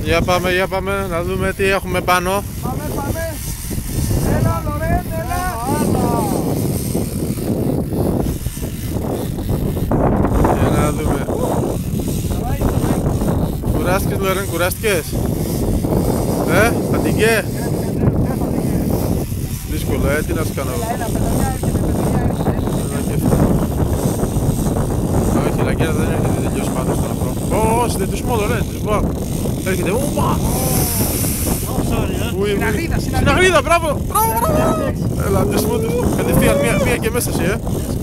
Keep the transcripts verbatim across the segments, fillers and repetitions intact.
Για πάμε, για πάμε, να δούμε τι έχουμε πάνω. Πάμε, πάμε. Έλα, Λορέν, έλα. Για να δούμε. Κουράστηκες, Λορέν, κουράστηκες? Ε, φατιγκέ. Δύσκολο, ε, τι να σου κάνω. Έλα, έλα, παιδονιά έρχεται, παιδονιά έρχεται. Όχι, η λαγκέρα δεν έρχεται, δεν τελειώσει πάντως στον αφρό. Ω, συνδετισμό, Λορέν, έρχεται, ουπα. Στην αγρίδα, στην Στην αγρίδα, μπράβο, μπράβο, μπράβο. Έλα, αντισμό της, κατευθείαν, μία, μία και μέσα εσύ, ε.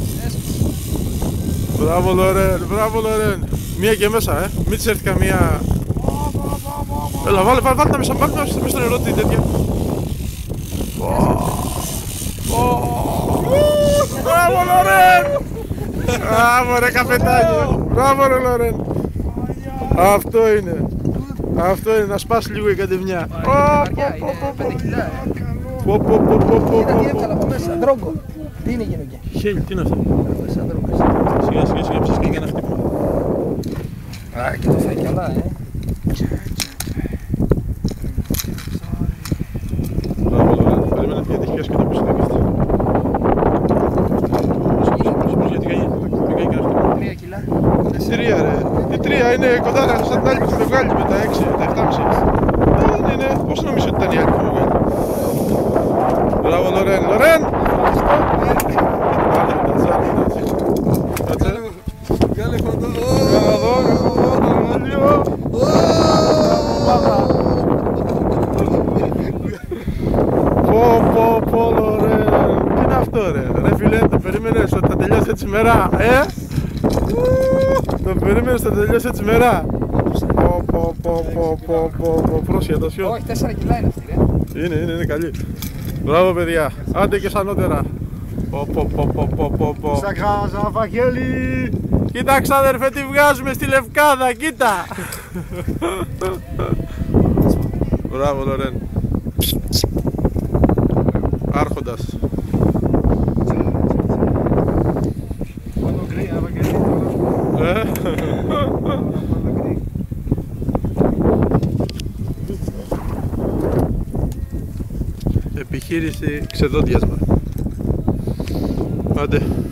Μπράβο, Λορέν, μπράβο, Λορέν. Μία και μέσα, ε, μην της έρθει καμία. Έλα, βάλε, βάλε, βάλε τα μέσα, βάλε τα μέσα στο νερό, τι τέτοια. Μπράβο, Λορέν. Μπράβο, ρε καπετάνιο. Μπράβο, ρε Λορέν. Αυτό είναι. Αυτό είναι, να σπάσει λίγο η κατευνιά. πέντε κιλά, ε. Πω, πω, πω, πω, πω. Κοίτα τι έβγαλα από μέσα, ντρόγκο. Τι είναι γίνηκε? Χέλ, τι είναι αυτό? Σαν ντρόγκο. Σιγά, σιγά, σιγά, ψες και ένα χτύπημα. Α, και το φάει καλά, ε. Μπράβο, Λορέν. Περίμενε, γιατί έχει και το πίσω δίκαιο. Γιατί κάνει, δεν κάνει κανένα χτύπημα. Τρία κιλά. Τρία, ρε. Τι τρία, είναι κοντά σαν την άλλη που θα βγάλει με τα έξι, τα επτά κόμμα πέντε. Δεν είναι, πώς νομίζω ότι ήταν η άλλη που θα βγάλει. Μπράβο, Λορέν, Λορέν! Κάτσε. Βγάλε φωτό. Εδώ, εδώ, το ρολίο. Πω, πω, πω, Λορέν. Τι είναι αυτό, ρε. Ρε φίλε, το περίμενες ότι θα τελειώσει έτσι μέρα, ε? Το περίμενες ότι θα τελειώσει έτσι μέρα. Πω, πω, πω, πω, πω, πω, πω, πρόσχετα, σιώ. Όχι, τέσσερα κιλά είναι αυτή, ρε. Είναι, είναι, είναι καλή. Μπράβο, παιδιά. Άντε και σανότερα. Πω, πω, πω, πω, πω, πω, πω. Σακράζα, Βαγγέλη. Κοίταξε, αδερφέ, τι βγάζουμε στη Λευκάδα, κοίτα. Μπράβο, Λορέν. Άρχοντας. Ε? Επιχείρηση ξεδόντιασμα. Άντε.